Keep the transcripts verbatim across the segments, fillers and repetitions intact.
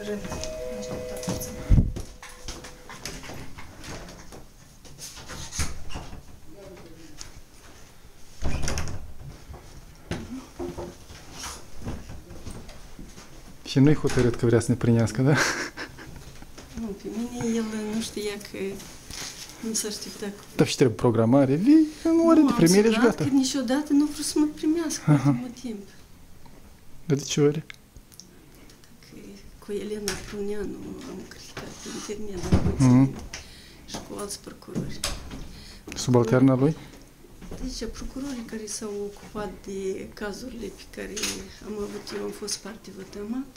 rând. Așteptat puțin. Și nu-i hotărât că vrea să ne primească, da? Nu, pe mine el nu știa că nu s-a așteptat. Dar și trebuie programare, vii în ore de primire și gata. Nu, am niciodată nu vreau să mă primească ultimul timp. Dar de ce ori? Cu Elena Pruneanu am criticat pe internet, dar nu și cu alți procurori. Subalterna lui? Deci, procurorii care s-au ocupat de cazurile pe care am avut eu, am fost parte vătămată.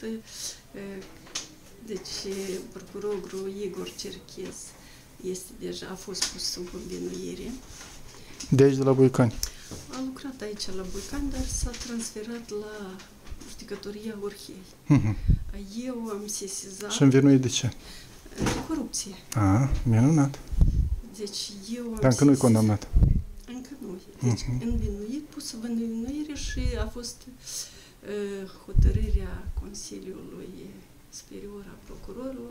Deci, procurorul Igor Cerchez este deja, a fost pus sub învinuire. De aici, de la Buicani? A lucrat aici la Buicani, dar s-a transferat la judecătoria Orhei. Uh-huh. Eu am sesizat... Și învinuit de ce? De corupție. A, minunat. Deci eu am Dar încă nu-i condamnat. Încă nu. Deci uh-huh. învinuit, pus sub învinuire și a fost uh, hotărârea Consiliului Superior a Procurorilor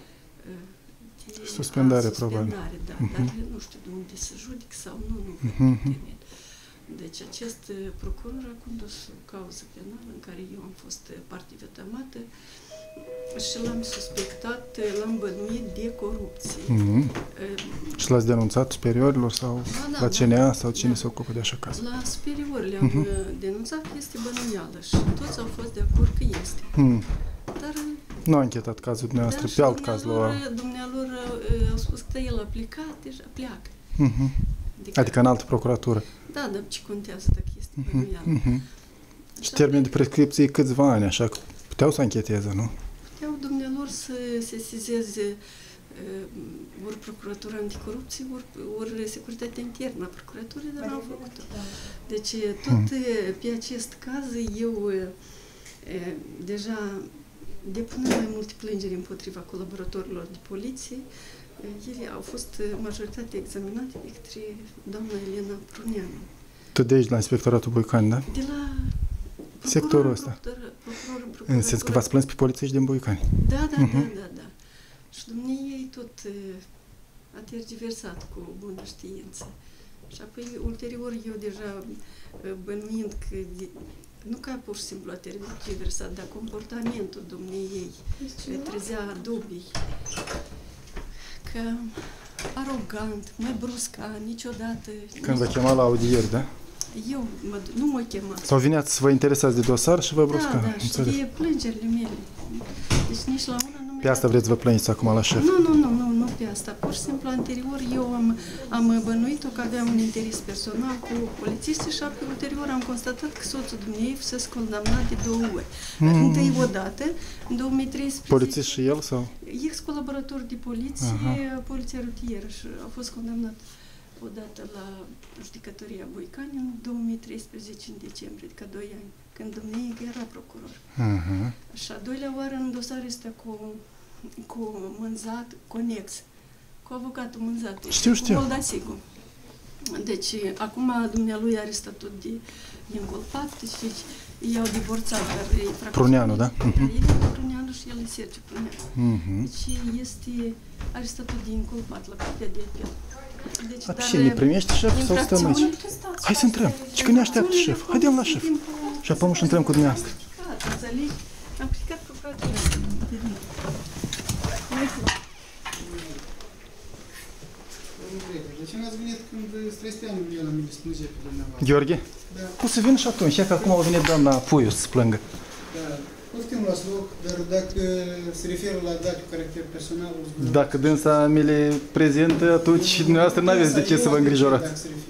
uh, de suspendare, probabil. Suspendare, da, uh-huh. Dar nu știu de unde să judic sau nu, nu uh-huh. Deci acest procuror a condus o cauză penală în care eu am fost parte vătămată și l-am suspectat, l-am bănuit de corupție. Mm-hmm. Uh, și l-ați denunțat superiorilor sau da, da, la C N A da, sau cine da. se ocupă de așa caz? La superiori le-am uh-huh. denunțat că este bănuială și toți au fost de acord că este. Mm. Dar nu a închetat cazul dumneavoastră, pe alt caz la... Dumnealor uh, au spus că el a plecat, deja pleacă. Mm-hmm. Adică, adică în altă procuratură. Da, dar ce contează dacă este bănuială? Mm-hmm. Și termen de prescripție e câțiva ani, așa că puteau să ancheteze, nu? Puteau dumnealor să sesizeze uh, ori Procuratura Anticorupție, ori, ori Securitatea Internă a Procuraturii, dar n-au făcut-o. Deci, tot hmm. pe acest caz, eu uh, deja depunând mai multe plângeri împotriva colaboratorilor de poliție, ele au fost majoritatea examinate de către doamna Elena Pruneanu. Tot de aici, la Inspectoratul Buicani, da? De la sectorul ăsta. În sens că v-ați plâns pe polițiști din Buicani. Da, da, uh-huh. da, da, da. Și dumneavoastră tot uh, a tergiversat cu bună știință. Și apoi, ulterior, eu deja uh, bănuind că, de, nu ca pur și simplu a tergiversat, dar comportamentul dumneavoastră trezea dubii. Că arogant, mai brusca, niciodată... Când vă chema la audieri, da? Eu mă, nu mă chema. Sau vineați să vă interesați de dosar și vă brusca? Da, da, și de plângerile mele. Deci nici la una nu mi-a... Pe asta vreți să vă plângeți acum la șef? Nu, nu, nu, nu, nu pe asta. Pur și simplu, anterior, eu am, am bănuit-o că aveam un interes personal cu polițiștii și apoi, ulterior, am constatat că soțul dumneavoastră fusese condamnat de două ori. Mm. Întâi odată, în două mii treisprezece... Polițist și el, sau? Ex-colaborator de poliție, aha. Poliția rutieră și a fost condamnat odată la judecătoria Buicani în două mii treisprezece, în decembrie, adică doi ani, când dumneavoastră era procuror. Uh-huh. Și a doilea oară în dosar este cu, cu Mânzat, conex, cu avocatul Mânzat, știu, știu. cu Moldasicu. Deci, acum dumnealui are statut de inculpat, deci i-au divorțat, dar e Pruneanu, da? Uh-huh. El e Pruneanu și el e Sergiu Pruneanu. Uh-huh. Deci este, are statut de inculpat la Curtea de Apel. Deci, dar și ne primește șef sau stăm aici? Hai să intrăm. Ce că ne așteaptă șef? Haidem la șef. Și apoi și intrăm cu dumneavoastră. Am criticat procuratura. De ce n-ați venit când Stresteanu vine la mine să plânge pe dumneavoastră? Gheorghe? Da. Poți să vin și atunci, că acum a venit doamna Puiu să plângă. Da. Poftim la loc, dar dacă se referă la date cu caracter personal... Dacă dânsa mi le prezintă, atunci dumneavoastră n-aveți de ce să vă îngrijorați.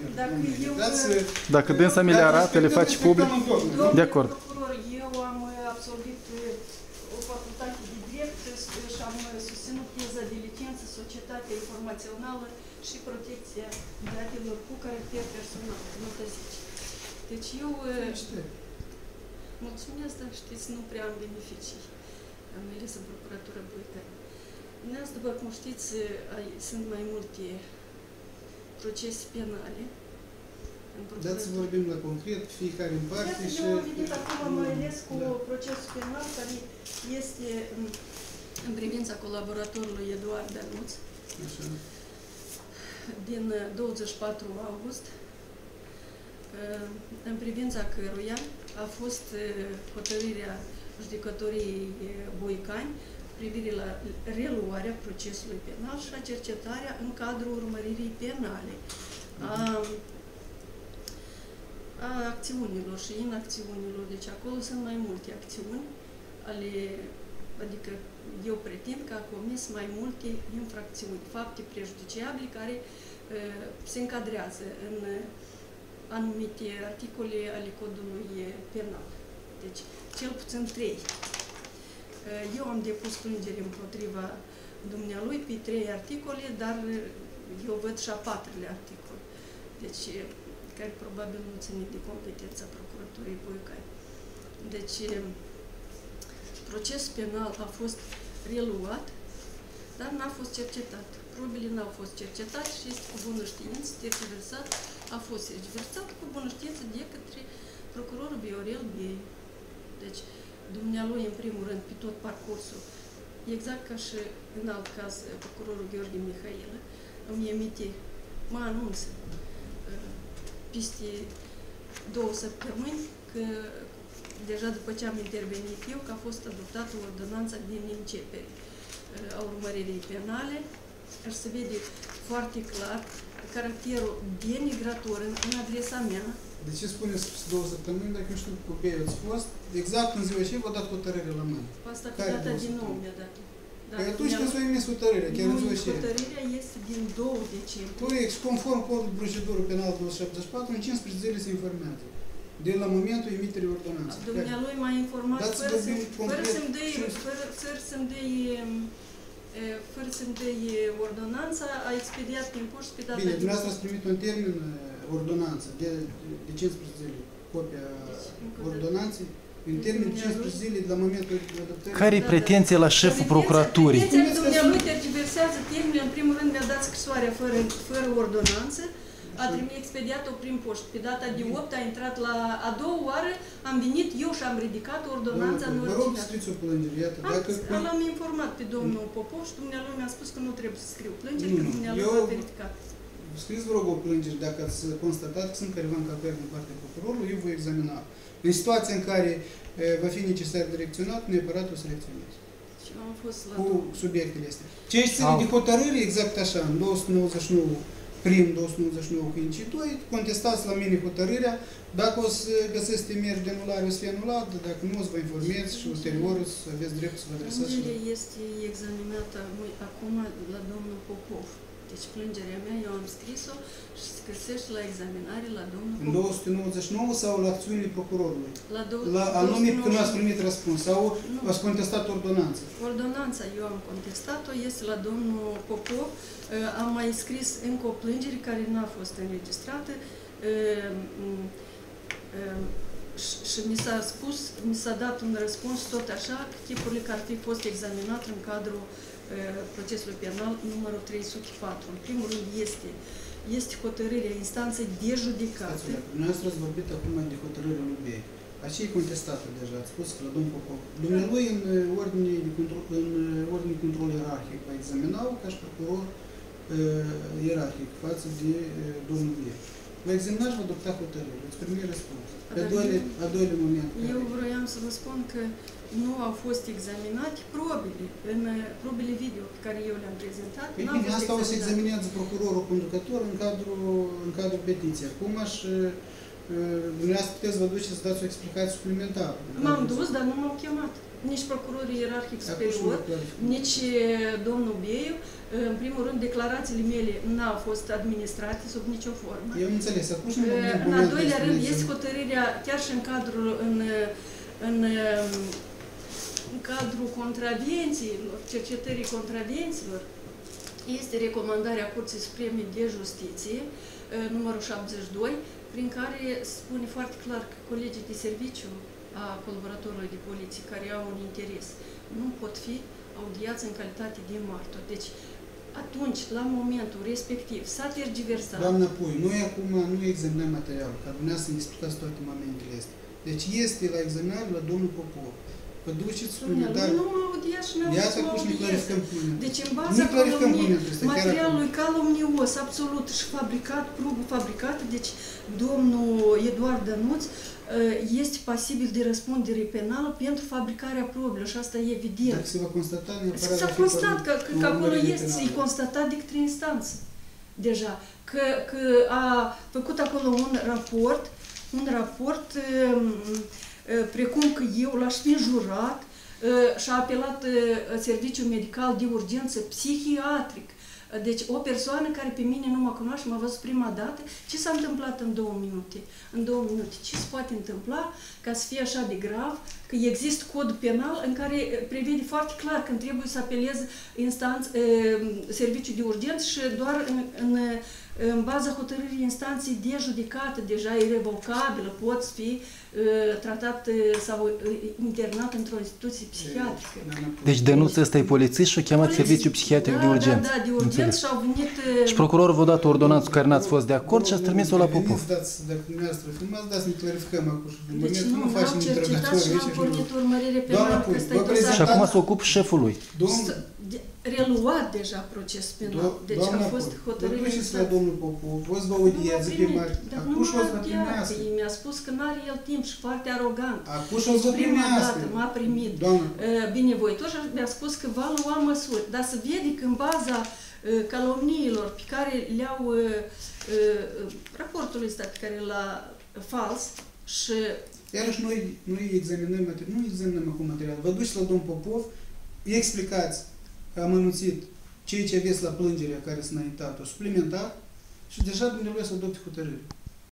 Dacă dânsa mi le arată, le faci public, de acord. Eu am absolvit o facultate de drept și am susținut teza de licență Societatea Informațională și Protecția Datelor cu caracter personal. Deci eu... Mulțumesc, dar știți, nu prea am beneficii. Am mers în Procuratura Buicani. Dumneavoastră, după cum știți, sunt mai multe procese penale. Dați să vorbim la concret, fiecare în parte și... Eu am venit acum mai ales cu procesul penal care este în privința colaboratorului Eduard Danuț, Așa. din douăzeci și patru august, în privința căruia a fost hotărârea judecătoriei Boicani privire la reluarea procesului penal și a cercetarea în cadrul urmăririi penale a, a acțiunilor și inacțiunilor. Deci acolo sunt mai multe acțiuni, ale, adică eu pretind că a comis mai multe infracțiuni, fapte prejudiciabile care uh, se încadrează în anumite articole ale codului penal. Deci, cel puțin trei. Eu am depus plângeri împotriva dumnealui pe trei articole, dar eu văd și a patrulea articol. Deci, care probabil nu ține de competența Procuraturii Boicani. Deci, procesul penal a fost reluat, dar n-a fost cercetat. Probele n-au fost cercetate și este cu bună știință tergiversat, a fost tergiversat cu bună știință de către procurorul Viorel Beiu. Deci, dumnealui, în primul rând, pe tot parcursul, exact ca și în alt caz, procurorul Gheorghe Mihailă, îmi emite, mă anunță, peste două săptămâni, că deja după ce am intervenit eu, că a fost adoptată ordonanța din începere a urmăririi penale, și se vede foarte clar caracterul denigrator în, în adresa mea. De ce spuneți două săptămâni, dacă eu știu că pe ați fost, exact în ziua ce v-a dat hotărâre la mână? Asta pe data din nou mi-a dat. Păi atunci când s-a emis hotărârea, chiar în ziua ce? Hotărârea este din două decembrie. Păi, conform codul de procedură penal două sute șaptezeci și patru, în cincisprezece zile se informează. De la momentul emiterii ordonanței. Dumnealui m-a informat fără să-mi dăi, fără să-mi dăi, fără să-mi dăi ordonanța, a expediat prin poștă pe data. Bine, dumneavoastră ați primit un termen ordonanță de, de cincisprezece zile, copia ordonanței, în termen de cincisprezece zile de la momentul adoptării. Care e pretenție la șeful procuraturii? Pretenția dumnealui tergiversează termenul, în primul rând mi-a dat scrisoarea fără, fără ordonanță, a trimis expediat-o prin poștă. Pe data de opt a intrat la a doua oară, am venit eu și am ridicat ordonanța în ordine. Vă rog, scriți o plângere, iată. L-am informat pe domnul Popov și dumnealui mi-a spus că nu trebuie să scriu plângeri, că dumnealui a verificat. Scriți, vă rog, o plângere, dacă ați constatat că sunt careva încălcări din partea procurorului, eu voi examina. În situația în care e, va fi necesar direcționat, neapărat o selecționez. Și am fost la cu subiectele astea. Ce este de hotărâre, exact așa, în două sute nouăzeci și nouă prim două sute nouăzeci și nouă cu incii doi, contestați la mine hotărârea, dacă o să găsesc temeri de anulare, o să fie anulat, dacă nu, o să vă informez și ulterior o să aveți dreptul să vă adresați. Plângerea este examinată acum la domnul Popov. Deci plângerea mea, eu am scris-o și se găsește la examinare la domnul Popov. În două sute nouăzeci și nouă sau la acțiunile procurorului? La, la anume când nu ați primit răspuns sau nu. Ați contestat ordonanța? Ordonanța eu am contestat-o, este la domnul Popov. Am mai scris încă o plângere care nu a fost înregistrată și mi s-a spus, mi s-a dat un răspuns tot așa, chipurile care ar fi fost examinat în cadrul procesului penal numărul trei sute patru. În primul rând este, este hotărârea instanței de judecată. Dumneavoastră ați vorbit acum de hotărârea lui Beiu. Aceea e contestată deja, ați spus că la domnul Popov. Dumnealui în ordine de control, în ordine de control ierarhic va examinau ca și procuror ierarhic față de domnul Beiu. Vă examinați și vă adopta hotărârea, veți primi răspuns. Pe a doilea moment. Eu vroiam să vă spun că nu au fost examinate probele, în probele video pe care eu le-am prezentat. Păi bine, asta o să examinează procurorul conducător în cadrul, în cadrul petiției. Acum aș, dumneavoastră puteți vă duce să dați o explicație suplimentară. M-am dus, dar nu m-au chemat. Nici procurorul ierarhic superior, nici domnul Beiu. În primul rând, declarațiile mele n-au fost administrate sub nicio formă. Eu nu înțeles. Acum și în al doilea rând, este hotărârea, chiar și în cadrul, în, în, în cadrul contravențiilor, cercetării contravențiilor, este recomandarea Curții Supreme de Justiție, numărul șaptezeci și doi, prin care spune foarte clar că colegii de serviciu a colaboratorului de poliție care au un interes nu pot fi audiați în calitate de martor. Deci, atunci, la momentul respectiv, s-a tergiversat. Doamna Pui, noi acum nu examinăm materialul, ca dumneavoastră să ne explicați toate momentele astea. Deci este la examinare la domnul Popov. Vă duceți suplimentar. Nu m-a ea și ne-a Iată fost acum o și ne clarificăm cuvântul. Deci în Nu baza clarificăm calomniei, cuvântul ăsta, chiar materialului calomnios, absolut, și fabricat, probă fabricată, deci domnul Eduard Dănuț este pasibil de răspundere penală pentru fabricarea probelor și asta e evident. Dacă se va constata neapărat... S-a constat că, că, că acolo este, e constatat de către instanță deja, că, că a făcut acolo un raport, un raport precum că eu l-aș fi jurat și a apelat serviciul medical de urgență psihiatric. Deci o persoană care pe mine nu mă cunoaște, m-a văzut prima dată, ce s-a întâmplat în două minute? În două minute, ce se poate întâmpla ca să fie așa de grav, că există cod penal în care prevede foarte clar când trebuie să apelezi instanț, serviciul de urgență și doar în, în, în baza hotărârii instanței de judecată, deja irrevocabilă, poți fi tratat sau internat într-o instituție psihiatrică. Deci Dănuț ăsta e polițist și a chemat serviciul psihiatric da, de urgență. Da, da, de urgență și au venit... Și procurorul v-a dat o ordonanță cu care n-ați fost de acord și ați trimis-o la Popov. Dacă dumneavoastră filmați, dați să ne clarificăm acum și Deci nu, nu facem n-am cercetat și n-am pornit urmărire Doamna penală, că ăsta e Pui, dosar. Și acum se ocupă șeful lui. Reluat deja proces penal, deci a fost hotărâre. Vă duceți la domnul Popov, vă să vă audiați pe mari. Acum și o să vă primească. Mi-a spus că n-are el timp și foarte arogant. Acum și o să vă Prima primească. dată m-a primit Doamna. binevoitor și mi-a spus că va lua măsuri. Dar să vede că în baza calomniilor pe care le-au raportul ăsta pe care l-a fals și... Iarăși noi, noi examinăm, nu examinăm acum material. Vă duceți la domnul Popov, îi explicați că am anunțit ceea ce aveți la plângerea care s-a înaintat-o suplimentar și deja dumneavoastră să adopte hotărâre.